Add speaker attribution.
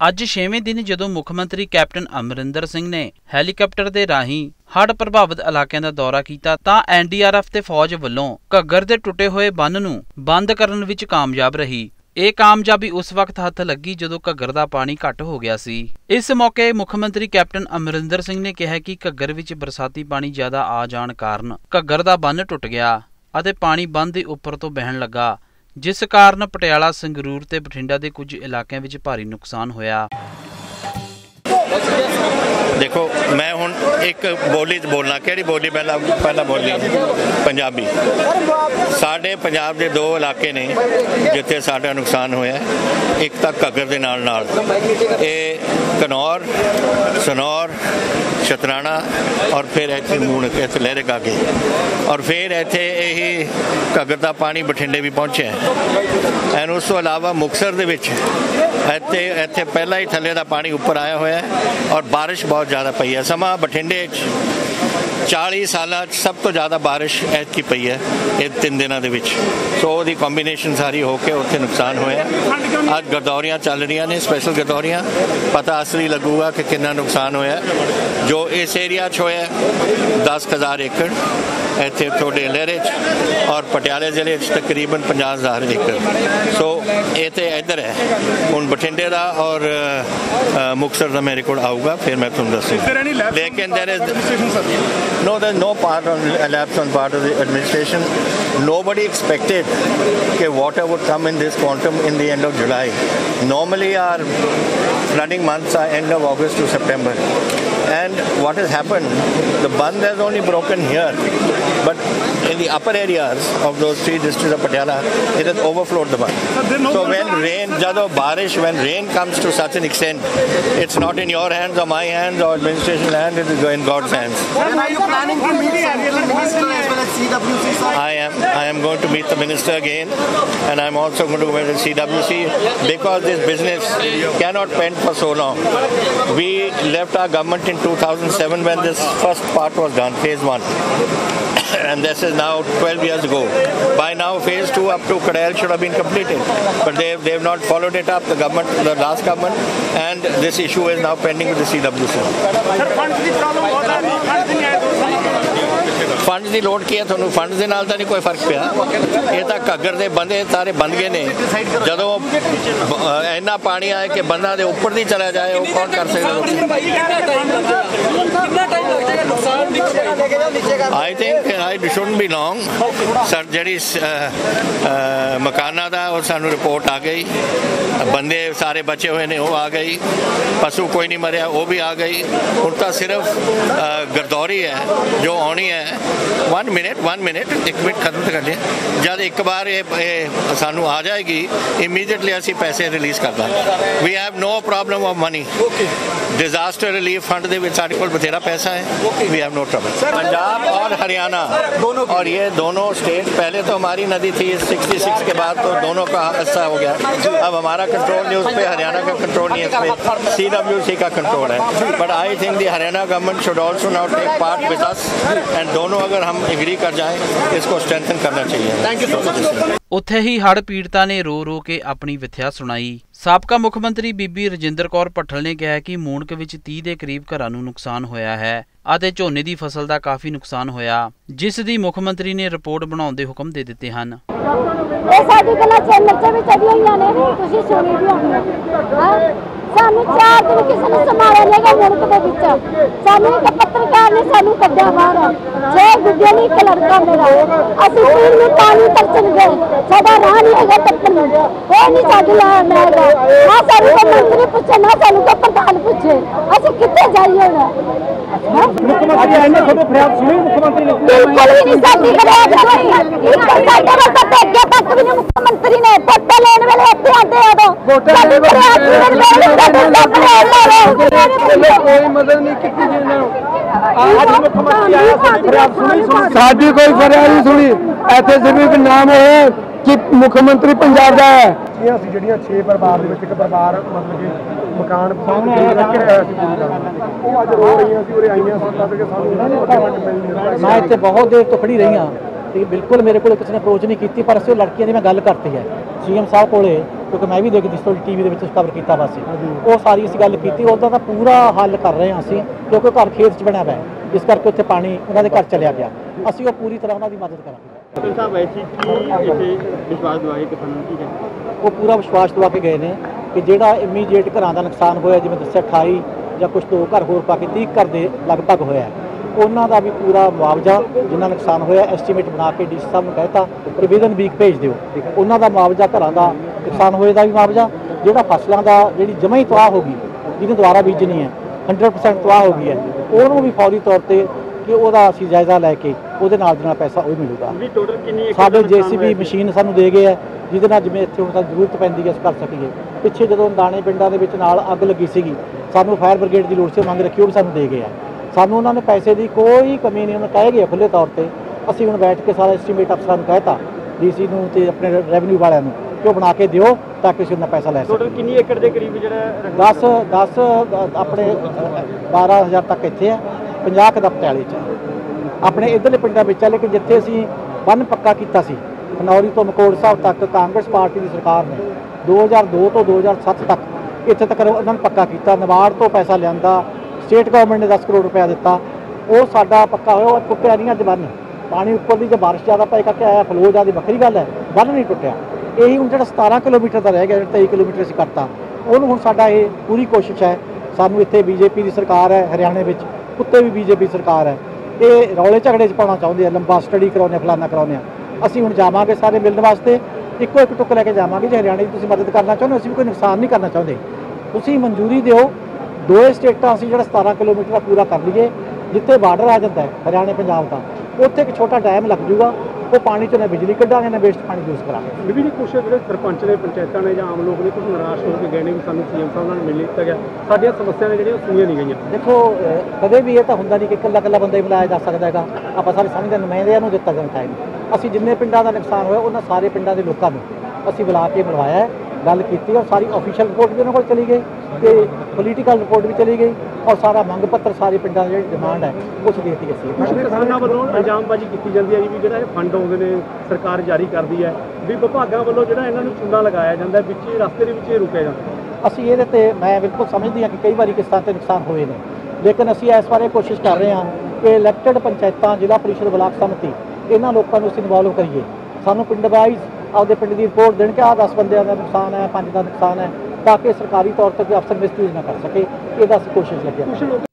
Speaker 1: ਅੱਜ 6ਵੇਂ दिन ਜਦੋਂ ਮੁੱਖ ਮੰਤਰੀ ਕੈਪਟਨ ਅਮਰਿੰਦਰ ਸਿੰਘ ਨੇ ਹੈਲੀਕਾਪਟਰ ਦੇ ਰਾਹੀਂ ਹੜ੍ਹ ਪ੍ਰਭਾਵਿਤ ਇਲਾਕਿਆਂ ਦਾ ਦੌਰਾ ਕੀਤਾ ਤਾਂ NDRF ਤੇ ਫੌਜ ਵੱਲੋਂ ਘੱਗਰ ਦੇ ਟੁੱਟੇ ਹੋਏ ਬੰਨ੍ਹ ਨੂੰ ਬੰਦ ਕਰਨ ਵਿੱਚ ਕਾਮਯਾਬ ਰਹੀ। ਇਹ ਕਾਮਯਾਬੀ ਉਸ ਵਕਤ ਹੱਥ ਲੱਗੀ ਜਦੋਂ ਘੱਗਰ ਦਾ ਪਾਣੀ ਘੱਟ ਹੋ ਗਿਆ ਸੀ। ਇਸ ਮੌਕੇ ਮੁੱਖ ਮੰਤਰੀ ਕੈਪਟਨ ਅਮਰਿੰਦਰ ਸਿੰਘ ਨੇ ਕਿਹਾ ਕਿ ਘੱਗਰ ਵਿੱਚ ਬਰਸਾਤੀ ਪਾਣੀ ਜ਼ਿਆਦਾ ਆ ਜਾਣ ਕਾਰਨ ਘੱਗਰ ਦਾ ਬੰਨ੍ਹ ਟੁੱਟ ਗਿਆ ਅਤੇ ਪਾਣੀ ਬੰਨ੍ਹ ਦੇ ਉੱਪਰ ਤੋਂ ਵਹਿਣ ਲੱਗਾ, जिस कारण पटियाला, संगरूर ते बठिंडा के कुछ इलाकों में भारी नुकसान होया।
Speaker 2: देखो मैं हुण एक बोली बोलना, किहड़ी बोली पहला बोली पंजाबी। साडे पंजाब के दो इलाके ने जिथे साडा नुकसान होया, एक तो घग्गर दे नाल घनौर, सनौर, शतराणा और फिर इत्थे मूणक इत्थे लहरे कागे और फिर इत्थे यही घग्गर दा पानी बठिंडे भी पहुंचे एंड उस तो इलावा मुक्तसर दे विच इत्थे पहला ही थल्ले दा पानी उपर आया होया और बारिश बहुत ज़्यादा पई है। समा बठिंडे 40 साल सब तो ज़्यादा बारिश ऐतकी पई है ये 3 दिनों के विच, सो दी कॉम्बीनेशन सारी होके उत्थे नुकसान होया। अज गरदौरियां चल रही ने, स्पैशल गरदौरियां, पता असली लगूगा कि कितना नुकसान होया। जो इस एरिया च होया 10,000 एकड़ इत्थे थोड़े लहरे और पटियाले जिले तकरीबन 50,000 एकड़। सो ये तो इधर है हुण बठिंडे का और मुक्तसर का मेरे को आऊगा, फिर मैं तुम दसूँगा। लेकिन there's no part on lapse on part of the administration. Nobody expected that water would come in this quantum in the end of July. Normally our flooding months are end of August to September. And what has happened, the Bandh has only broken here, but in the upper areas of those 3 districts of Patiala, it has overflowed the Bandh. So when rain comes to such an extent, it's not in your hands or my hands or administration hands, it is in God's hands.
Speaker 3: When are you planning to meet the minister as well as CWC?
Speaker 2: I am going to meet the minister again, and I'm also going to go to CWC because this business cannot pend for so long. We left our government in 2007 when this first part was done, phase 1. And this is now 12 years ago. By now phase 2 up to Kadail should have been completed, but they've not followed it up, the last government, and this issue is now pending with the CWC. Fund की लोड़ की है थोनू? Fund के नाल नहीं कोई फर्क पिया, ये तो घग्गर के बंदे सारे बंद गए ने। जदों इन्ना पानी आए कि बंदा दे ऊपर नहीं चला जाए वो कौन कर सकता? I think I shouldn't be long sir, जी मकाना का और सानू रिपोर्ट आ गई, बंदे सारे बचे हुए ने वो आ गई, पशु कोई नहीं मरिया वो भी आ गई। हुण तां सिर्फ गरदौरी है जो आनी है। 1 मिनट 1 मिनट खत्म तो कर लिया। जब एक बार ये सानू आ जाएगी इमीडिएटली असी पैसे रिलीज कर देंगे। We have no problem of money. Disaster relief fund दे विच साडे कोल बथेरा पैसा है, we have no trouble. Punjab और हरियाणा और ये दोनों स्टेट, पहले तो हमारी नदी थी 66 के बाद तो दोनों का हिस्सा हो गया। अब हमारा कंट्रोल नहीं उस पर, हरियाणा का कंट्रोल नहीं है, इस पर CWC का कंट्रोल है। But I think the Haryana government should also now take part with us and दोनों अगर हम एग्री कर जाएं इसको स्ट्रेंथन करना चाहिए। Thank you so much.
Speaker 1: उत्थे ही हड़ पीड़िता ने रो रो के अपनी विथया सुनाई। साबका मुख मंत्री बीबी रजिंदर कौर भट्टल ने कहा कि मूणक विच 30 ਦੇ करीब घरां नूं नुकसान होया है ਅਤੇ ਝੋਨੇ ਦੀ ਫਸਲ ਦਾ ਕਾਫੀ ਨੁਕਸਾਨ ਹੋਇਆ, ਜਿਸ ਦੀ ਮੁੱਖ ਮੰਤਰੀ ਨੇ ਰਿਪੋਰਟ ਬਣਾਉਣ ਦੇ ਹੁਕਮ ਦੇ ਦਿੱਤੇ ਹਨ।
Speaker 4: ਇਹ ਸਾਡੀ ਗੱਲਾਂ ਚੈਨਲ 'ਚ ਵੀ ਚੜੀਆਂ ਹੋਈਆਂ ਨੇ, ਤੁਸੀਂ ਸੁਣੀ ਵੀ ਹੋਣੀ। ਸਾਨੂੰ 4 ਦਿਨ ਕਿਸੇ ਨੇ ਸੰਭਾਲਿਆ ਨਹੀਂਗਾ ਮੁਲਕ ਦੇ ਵਿੱਚ। ਸਾਨੂੰ ਇੱਕ ਪੱਤਰਕਾਰ ਨੇ ਸਾਨੂੰ ਕੱਢਿਆ ਬਾਹਰ, 6 ਗੁੱਡੀਆਂ ਨਹੀਂ, ਇੱਕ ਲੜਕਾ ਮੇਰਾ। ਅਸੀਂ ਪੀਣ ਨੂੰ ਪਾਣੀ ਤਰਸਣ ਗਏ, ਸਾਡਾ ਰਾਹ ਨਹੀਂ ਹੈਗਾ ਟੱਪਣ ਨੂੰ, ਕੋਈ ਨਹੀਂ ਸਾਡੇ ਨਾਲ ਹੈਗਾ। ਨਾ ਸਾਨੂੰ ਕੋਈ ਮੰਤਰੀ ਪੁੱਛੇ, ਨਾ ਸਾਨੂੰ ਕੋਈ ਪ੍ਰਧਾਨ ਪੁੱਛੇ, ਅਸੀਂ ਕਿੱਥੇ ਜਾਈਏ ਹੁਣ?
Speaker 3: मुख्यमंत्री आए ने फरियाद सुनी? मुख्यमंत्री ने
Speaker 4: बिल्कुल भी नहीं साडी फरियाद सुनी। साडे वाल तक अगे तक भी नहीं मुख्यमंत्री ने वोटां लेने वेले इत्थे आंदे उदों साडी फरियाद
Speaker 3: कोई मदद नहीं की जिन्हां आज मुख्यमंत्री आया, साडी फरियाद सुनी? साडी कोई फरियाद नहीं सुनी। इत्थे सिर्फ नाम है कि मुख्यमंत्री पंजाब का है। ਅਸੀਂ ਜਿਹੜੀਆਂ 6 ਪਰਿਵਾਰ ਦੇ ਵਿੱਚ ਇੱਕ ਪਰਿਵਾਰ ਮਤਲਬ ਕਿ ਮਕਾਨ ਸਾਹਮਣੇ ਰੱਖ ਰਿਹਾ ਸੀ, ਉਹ ਅੱਜ ਰੋ ਰਹੀਆਂ ਸੀ, ਉਰੇ ਆਈਆਂ ਸੀ ਤਦ ਕਿ ਸਾਨੂੰ ਮੈਂ ਇੱਥੇ ਬਹੁਤ ਦੇਰ ਤੋਂ ਖੜੀ ਰਹੀ ਹਾਂ।
Speaker 5: ਤੇ ਬਿਲਕੁਲ ਮੇਰੇ ਕੋਲ ਕਿਸੇ ਨੇ ਅਪਰੋਚ ਨਹੀਂ ਕੀਤੀ, ਪਰ ਅਸੀਂ ਉਹ ਲੜਕੀਆਂ ਦੀ ਮੈਂ ਗੱਲ ਕਰਤੀ ਹੈ ਸੀਐਮ ਸਾਹਿਬ ਕੋਲੇ, ਕਿਉਂਕਿ ਮੈਂ ਵੀ ਦੇਖਦੀ ਸੀ ਟੀਵੀ ਦੇ ਵਿੱਚ ਕਵਰ ਕੀਤਾ ਬਸ ਉਹ ਸਾਰੀ ਅਸੀਂ ਗੱਲ ਕੀਤੀ। ਉਹਦਾ ਤਾਂ ਪੂਰਾ ਹੱਲ ਕਰ ਰਹੇ ਹਾਂ ਅਸੀਂ, ਕਿਉਂਕਿ ਘਰ ਖੇਤ 'ਚ ਬਣਿਆ ਹੋਇਆ ਹੈ, ਇਸ ਕਰਕੇ ਉੱਥੇ ਪਾਣੀ ਉਹਨਾਂ ਦੇ ਘਰ ਚਲਿਆ ਗਿਆ। ਅਸੀਂ ਉਹ ਪੂਰੀ ਤਰ੍ਹਾਂ ਉਹਨਾਂ ਦੀ ਮਦਦ ਕਰਾਂਗੇ।
Speaker 6: ਸਾਹਿਬ ਐਸੀ ਕੀ ਵਿਸ਼ਵਾਸ ਦਵਾਏ ਕਿਸਾਨਾਂ ਨੂੰ,
Speaker 5: ਉਹ ਪੂਰਾ ਵਿਸ਼ਵਾਸ ਦਵਾ ਕੇ ਗਏ ਨੇ ਕਿ ਜਿਹੜਾ ਇਮੀਡੀਏਟ ਘਰਾਂ ਦਾ ਨੁਕਸਾਨ ਹੋਇਆ, ਜਿਵੇਂ ਦੱਸਿਆ 28 ਜਾਂ ਕੁਝ 2 ਘਰ ਹੋਰ ਪਾ ਕੇ 30 ਘਰ ਦੇ ਲਗਭਗ ਹੋਇਆ, ਉਹਨਾਂ ਦਾ ਵੀ ਪੂਰਾ ਮੁਆਵਜ਼ਾ ਜਿੰਨਾ ਨੁਕਸਾਨ ਹੋਇਆ ਐਸਟੀਮੇਟ ਬਣਾ ਕੇ ਡੀਸੀ ਸਾਹਿਬ ਨੂੰ ਕਹਿਤਾ ਕਿ ਵਿਦਨ ਵੀਕ ਭੇਜ ਦਿਓ। ਉਹਨਾਂ ਦਾ ਮੁਆਵਜ਼ਾ, ਘਰਾਂ ਦਾ ਨੁਕਸਾਨ ਹੋਏ ਦਾ ਵੀ ਮੁਆਵਜ਼ਾ, ਜਿਹੜਾ ਫਸਲਾਂ ਦਾ ਜਿਹੜੀ ਜਮਾਂ ਹੀ ਤਬਾਹ ਹੋ ਗਈ, ਜਿਹਨੇ ਦੁਬਾਰਾ ਬੀਜਣੀ ਹੈ 100% ਤਬਾਹ ਹੋ ਗਈ ਹੈ, ਉਹਨੂੰ ਵੀ ਫੌਰੀ ਤੌਰ ਤੇ ਕਿ ਉਹਦਾ ਅਸੀਂ ਜਾਇਜ਼ਾ ਲੈ ਕੇ ਉਹਦੇ ਨਾਲ ਦੇ ਨਾਲ ਪੈਸਾ ਉਹ ਮਿਲੂਗਾ।
Speaker 6: ਟੋਟਲ ਕਿੰਨੀ
Speaker 5: ਸਾਡੇ JCB ਮਸ਼ੀਨ ਸਾਨੂੰ ਦੇ ਗਏ ਹੈ, ਜਿਹਦੇ ਨਾਲ ਜਿਵੇਂ ਇੱਥੇ ਹੁਣ ਸਾਨੂੰ ਜ਼ਰੂਰਤ ਪੈਂਦੀ ਹੈ ਅਸੀਂ ਕਰ ਸਕੀਏ। ਪਿੱਛੇ ਜਦੋਂ ਦਾਣੇ ਪਿੰਡਾਂ ਦੇ ਵਿੱਚ ਨਾਲ ਅੱਗ ਲੱਗੀ ਸੀਗੀ, ਸਾਨੂੰ ਫਾਇਰ ਬ੍ਰਿਗੇਡ ਦੀ ਲੋੜ ਸੀ, ਮੰਗ ਰੱਖੀ, ਉਹ ਵੀ ਸਾਨੂੰ ਦੇ ਗਏ ਆ। ਸਾਨੂੰ ਉਹਨਾਂ ਨੇ ਪੈਸੇ ਦੀ ਕੋਈ ਕਮੀ ਨਹੀਂ, ਉਹਨਾਂ ਕਹੇ ਗਏ ਖੁੱਲ੍ਹੇ ਤੌਰ ਤੇ। ਅਸੀਂ ਹੁਣ ਬੈਠ ਕੇ ਸਾਰਾ ਐਸਟੀਮੇਟ ਅਫਸਰਾਂ ਨੂੰ ਕਹਿਤਾ, DC ਨੂੰ ਤੇ ਆਪਣੇ ਰੈਵਨਿਊ ਵਾਲਿਆਂ ਨੂੰ, ਕਿ ਉਹ ਬਣਾ ਕੇ ਦਿਓ ਤਾਂ ਕਿ ਅਸੀਂ ਉਹਨਾਂ ਪੈਸਾ ਲੈ ਸਕੀਏ।
Speaker 6: ਟੋਟਲ ਕਿੰਨੀ ਏਕੜ ਦੇ ਕਰੀਬ ਜਿਹੜਾ
Speaker 5: 10 ਆਪਣੇ 12,000 ਤੱਕ ਇੱਥੇ ਹੈ, 50 ਦਾ ਪਟਿਆਲੇ 'ਚ ਆਪਣੇ ਇੱਧਰਲੇ ਪਿੰਡਾਂ ਵਿੱਚ ਹੈ। ਲੇਕਿਨ ਜਿੱਥੇ ਅਸੀਂ ਬੰਨ ਪੱਕਾ ਕੀਤਾ ਸੀ ਖਨੌਰੀ ਤੋਂ ਮਕੋੜ ਸਾਹਿਬ ਤੱਕ, ਕਾਂਗਰਸ ਪਾਰਟੀ ਦੀ ਸਰਕਾਰ ਨੇ 2002 ਤੋਂ 2007 ਤੱਕ ਇੱਥੇ ਤੱਕ ਉਹਨਾਂ ਨੇ ਪੱਕਾ ਕੀਤਾ। ਨਬਾਰਡ ਤੋਂ ਪੈਸਾ ਲਿਆਂਦਾ, ਸਟੇਟ ਗਵਰਨਮੈਂਟ ਨੇ 10 ਕਰੋੜ ਰੁਪਇਆ ਦਿੱਤਾ, ਉਹ ਸਾਡਾ ਪੱਕਾ ਹੋਇਆ। ਉਹ ਟੁੱਟਿਆ ਨਹੀਂ ਅੱਜ ਬੰਨ, ਪਾਣੀ ਉੱਪਰ ਦੀ ਜੇ ਬਾਰਿਸ਼ ਜ਼ਿਆਦਾ ਪਏ ਕਰਕੇ ਆਇਆ, ਫਲੋ ਜ਼ਿਆਦਾ ਵੱਖਰੀ ਗੱਲ ਹੈ, ਬੰਨ ਨਹੀਂ ਟੁੱਟਿਆ। ਇਹੀ ਹੁਣ ਜਿਹੜਾ 17 ਕਿਲੋਮੀਟਰ ਦਾ ਰਹਿ ਗਿਆ, 23 ਕਿਲੋਮੀਟਰ ਅਸੀਂ ਕਰਤਾ, ਉਹਨੂੰ ਹੁਣ ਸਾਡਾ ਇਹ ਪੂਰੀ ਕੋਸ਼ਿਸ਼ ਹੈ। ਸਾਨੂੰ ਇੱਥੇ BJP ਦੀ ਸਰਕਾਰ ਹੈ, ਹਰਿਆਣੇ ਵਿੱਚ ਉੱਤੇ ਵੀ BJP ਸਰਕਾਰ ਹੈ, ਇਹ ਰੌਲੇ ਝਗੜੇ 'ਚ ਪਾਉਣਾ ਚਾਹੁੰਦੇ ਆ, ਲੰਬਾ ਸਟੱਡੀ ਕਰਾਉਂਦੇ, ਫਲਾਨਾ ਕਰਾਉਂਦੇ ਆ। ਅਸੀਂ ਹੁਣ ਜਾਵਾਂਗੇ ਸਾਰੇ ਮਿਲਣ ਵਾਸਤੇ, ਇੱਕੋ ਇੱਕ ਟੁੱਕ ਲੈ ਕੇ ਜਾਵਾਂਗੇ। ਜੇ ਹਰਿਆਣੇ ਦੀ ਤੁਸੀਂ ਮਦਦ ਕਰਨਾ ਚਾਹੁੰਦੇ ਹੋ, ਅਸੀਂ ਵੀ ਕੋਈ ਨੁਕਸਾਨ ਨਹੀਂ ਕਰਨਾ ਚਾਹੁੰਦੇ, ਤੁਸੀਂ ਮਨਜ਼ੂਰੀ ਦਿਓ। 2 ਸਟੇਟਾਂ ਅਸੀਂ ਜਿਹੜਾ 17 ਕਿਲੋਮੀਟਰ ਦਾ ਪੂਰਾ ਕਰ ਲਈਏ, ਜਿੱਥੇ ਬਾਰਡਰ ਆ ਜਾਂਦਾ ਹੈ ਹਰਿਆਣੇ ਪੰਜਾਬ ਦਾ, ਉੱਥੇ ਇੱਕ ਛੋਟਾ ਡੈਮ ਲੱਗ ਜੂਗਾ, ਉਹ ਪਾਣੀ 'ਚੋਂ ਨਾ ਬਿਜਲੀ ਕੱਢਾਂਗੇ ਨਾ ਵੇਸਟ ਪਾਣੀ ਯੂਜ਼ ਕਰਾਂਗੇ।
Speaker 6: ਵੀ ਕੁਛ ਜਿਹੜੇ ਸਰਪੰਚ ਨੇ, ਪੰਚਾਇਤਾਂ ਨੇ ਜਾਂ ਆਮ ਲੋਕ ਨੇ ਕੁਝ ਨਿਰਾਸ਼ ਹੋ ਕੇ ਗਏ ਨੇ ਵੀ ਸਾਨੂੰ CM ਸਾਹਿਬ ਨਾਲ ਮਿਲ ਲਿੱਤਾ ਗਿਆ, ਸਾਡੀਆਂ ਸਮੱਸਿਆ ਨੇ ਜਿਹੜੀਆਂ ਸੁਣੀਆਂ ਨਹੀਂ ਗਈਆਂ।
Speaker 5: ਦੇਖੋ ਕਦੇ ਵੀ ਇਹ ਤਾਂ ਹੁੰਦਾ ਨਹੀਂ ਕਿ ਇਕੱਲਾ ਬੰਦਾ ਹੀ ਬੁਲਾਇਆ ਜਾ ਸਕਦਾ ਹੈਗਾ, ਆਪਾਂ ਸਾਰੇ ਸਮਝਦੇ ਨੁਮਾਇੰਦਿਆਂ ਨੂੰ ਦਿੱਤਾ ਜਾਂਦਾ ਹੈ। ਅਸੀਂ ਜਿੰਨੇ ਪਿੰਡਾਂ ਦਾ ਨੁਕਸਾਨ ਹੋਇਆ ਉਹਨਾਂ ਸਾਰੇ ਪਿੰਡਾਂ ਦੇ ਲੋਕਾਂ ਨੂੰ ਅਸੀਂ ਬੁਲਾ ਕੇ ਮਿਲਵਾਇਆ ਹੈ, ਗੱਲ ਕੀਤੀ, ਔਰ ਸਾਰੀ ਆਫੀਸ਼ੀਅਲ ਰਿਪੋਰਟ ਵੀ ਉਹਨਾਂ ਕੋਲ ਚਲੀ ਗਈ ਤੇ ਪੋਲੀਟੀਕਲ ਰਿਪੋਰਟ ਵੀ ਚਲੀ ਗਈ, ਔਰ ਸਾਰਾ ਮੰਗ ਪੱਤਰ ਸਾਰੇ ਪਿੰਡਾਂ ਦੀ ਜਿਹੜੀ ਡਿਮਾਂਡ ਹੈ ਉਹ ਦੇਤੀ ਅਸੀਂ।
Speaker 6: ਕਿਸਾਨਾਂ ਵੱਲੋਂ ਇਲਜ਼ਾਮਬਾਜ਼ੀ ਕੀਤੀ ਜਾਂਦੀ ਹੈ ਜੀ ਵੀ ਜਿਹੜਾ ਇਹ ਫੰਡ ਆਉਂਦੇ ਨੇ ਸਰਕਾਰ ਜਾਰੀ ਕਰਦੀ ਹੈ, ਵੀ ਵਿਭਾਗਾਂ ਵੱਲੋਂ ਜਿਹੜਾ ਇਹਨਾਂ ਨੂੰ ਚੂਨਾ ਲਗਾਇਆ ਜਾਂਦਾ, ਵਿੱਚ ਰਸਤੇ ਦੇ ਵਿੱਚ ਇਹ ਰੁਕਿਆ ਜਾਂਦਾ।
Speaker 5: ਅਸੀਂ ਇਹਦੇ ਤੇ ਮੈਂ ਬਿਲਕੁਲ ਸਮਝਦੀ ਹਾਂ ਕਿ ਕਈ ਵਾਰੀ ਕਿਸਾਨਾਂ ਤੇ ਨੁਕਸਾਨ ਹੋਏ ਨੇ, ਲੇਕਿਨ ਅਸੀਂ ਇਸ ਬਾਰੇ ਕੋਸ਼ਿਸ਼ ਕਰ ਰਹੇ ਹਾਂ ਕਿ ਇਲੈਕਟਡ ਪੰਚਾਇਤਾਂ, ਜ਼ਿਲ੍ਹਾ ਪਰਿਸ਼ਦ, ਬਲਾਕ ਸਮਿਤੀ, ਇਹਨਾਂ ਲੋਕਾਂ ਨੂੰ ਅਸੀਂ ਇਨਵੋਲਵ ਕਰੀਏ। ਸਾਨੂੰ ਪਿੰਡ ਵਾਈਜ਼ ਆਪਦੇ ਪਿੰਡ ਦੀ ਰਿਪੋਰਟ ਦੇਣ ਕਿ ਆਹ 10 ਬੰਦਿਆਂ ਦਾ ਨੁਕਸਾਨ ਹੈ, 5 ਦਾ ਨੁਕਸਾਨ ਹੈ, ਤਾਂ ਕਿ ਸਰਕਾਰੀ ਤੌਰ ਤੇ ਕੋਈ ਅਫਸਰ ਮਿਸਯੂਜ਼ ਨਾ ਕਰ ਸਕੇ। ਇਹਦਾ ਅਸੀਂ ਕੋਸ਼ਿਸ਼ ਲੱਗੇ।